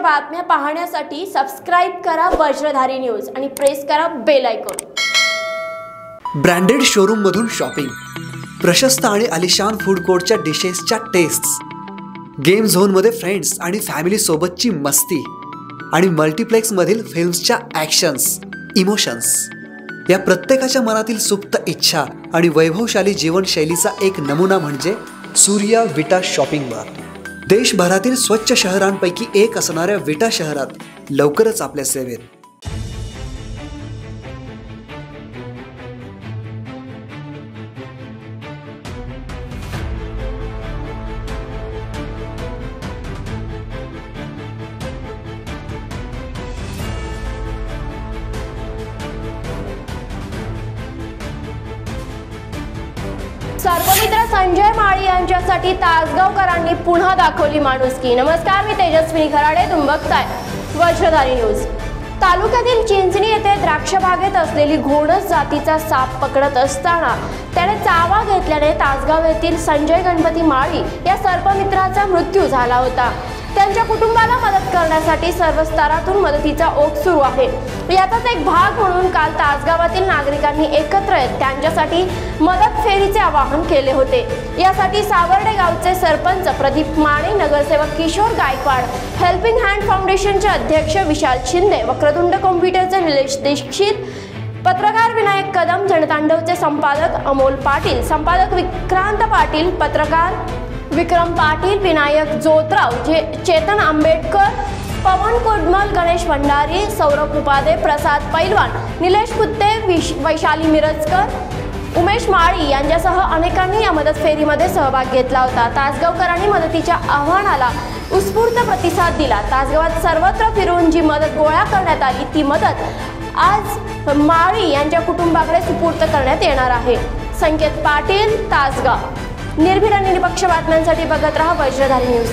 बातम्या पाहण्यासाठी सबस्क्राइब करा वज्रधारी न्यूज आणि प्रेस करा बेल आयकॉन। ब्रँडेड शोरूम मधून शॉपिंग, प्रशस्त आणि आलिशान फूड कोर्टच्या डिशेसच्या टेस्ट्स, गेम झोन मध्ये फ्रेंड्स आणि फॅमिली सोबतची मस्ती आणि मल्टीप्लेक्स मधील फिल्म्सच्या ॲक्शन्स, इमोशन्स, या प्रत्येकाच्या मनातील सुप्त इच्छा आणि वैभवशाली जीवनशैलीचा एक नमुना म्हणजे सूर्या विटा शॉपिंग मॉल। देशभरातील स्वच्छ शहरांपैकी एक असणाऱ्या विटा शहरात लवकरच आपल्या सेवेत। सर्पमित्र संजय माळी यांच्यासाठी तासगावकरांनी पुन्हा दाखवली माणुसकी। नमस्कार, मी तेजस्विनी खराडे, तुम्ही बघताय वज्रधारी न्यूज। तालुक्यातील चिंचणी येथे द्राक्ष बागेत असलेली घोणस जातीचा साप पकडत असताना त्याने चावा घेतल्याने तासगाव येथील संजय गणपती माळी या सर्पमित्राचा मृत्यू झाला होता। त्यांच्या कुटुंबाला मदत करण्यासाठी सर्व स्तरातून मदतीचा ओघ सुरू आहे। याचाच एक भाग म्हणून काल तासगावातील नागरिकांनी एकत्र येत त्यांच्यासाठी मदत फेरीचे आवाहन केले होते। यासाठी सावर्डे गावचे सरपंच प्रदीप माने, नगरसेवक किशोर गायकवाड, हेल्पिंग हँड फाउंडेशनचे अध्यक्ष विशाल शिंदे, वक्रतुंड कॉम्प्युटरचे निलेश दीक्षित, पत्रकार विनायक कदम, जनतांडवचे संपादक अमोल पाटील, संपादक विक्रांत पाटील, पत्रकार विक्रम पाटील, विनायक जोतराव, चेतन आंबेडकर, पवन कोडमल, गणेश भंडारी, सौरभ उपाध्ये, प्रसाद पैलवान, निलेश कुत्ते, वैशाली मिरजकर, उमेश माळी यांच्यासह अनेकांनी या मदत फेरीमध्ये सहभाग घेतला होता। तासगावकरांनी मदतीच्या आव्हानाला उत्स्फूर्त प्रतिसाद दिला। तासगावात सर्वत्र फिरून जी मदत गोळा करण्यात आली ती मदत आज माळी यांच्या कुटुंबाकडे सुपूर्द करण्यात येणार आहे। संकेत पाटील, तासगाव। निर्भीड आणि निपक्ष बातम्यांसाठी बघत रहा वज्रधारी न्यूज।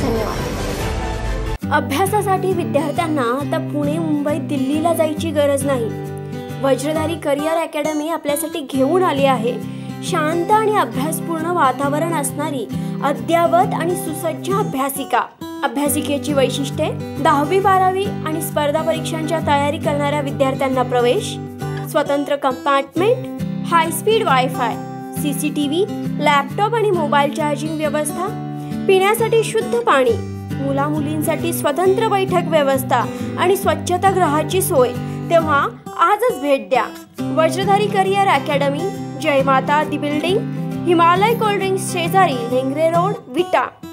धन्यवाद। अभ्यासासाठी विद्यार्थ्यांना आता पुणे, मुंबई, दिल्लीला जायची गरज नाही। वज्रधारी करिअर अकॅडमी आपल्यासाठी घेऊन आली आहे शांत आणि अभ्यासपूर्ण वातावरण असणारी अद्ययावत आणि सुसज्ज अभ्यासिका। अभ्यासिकेची वैशिष्ट्ये: 10वी 12वी आणि स्पर्धा परीक्षांच्या तयारी करणाऱ्या विद्यार्थ्यांना प्रवेश, स्वतंत्र compartment, high speed wifi, CCTV, laptop आणि मोबाईल चार्जिंग व्यवस्था, पिण्यासाठी शुद्ध पाणी, मुला मुलींसाठी स्वतंत्र बैठक व्यवस्था आणि स्वच्छतागृहाची सोय। तेव्हा आजच भेट द्या। वज्रधारी career academy, Jai Mata Di building, Himalaya cold drinks शेजारी, लेंगरे रोड, विटा।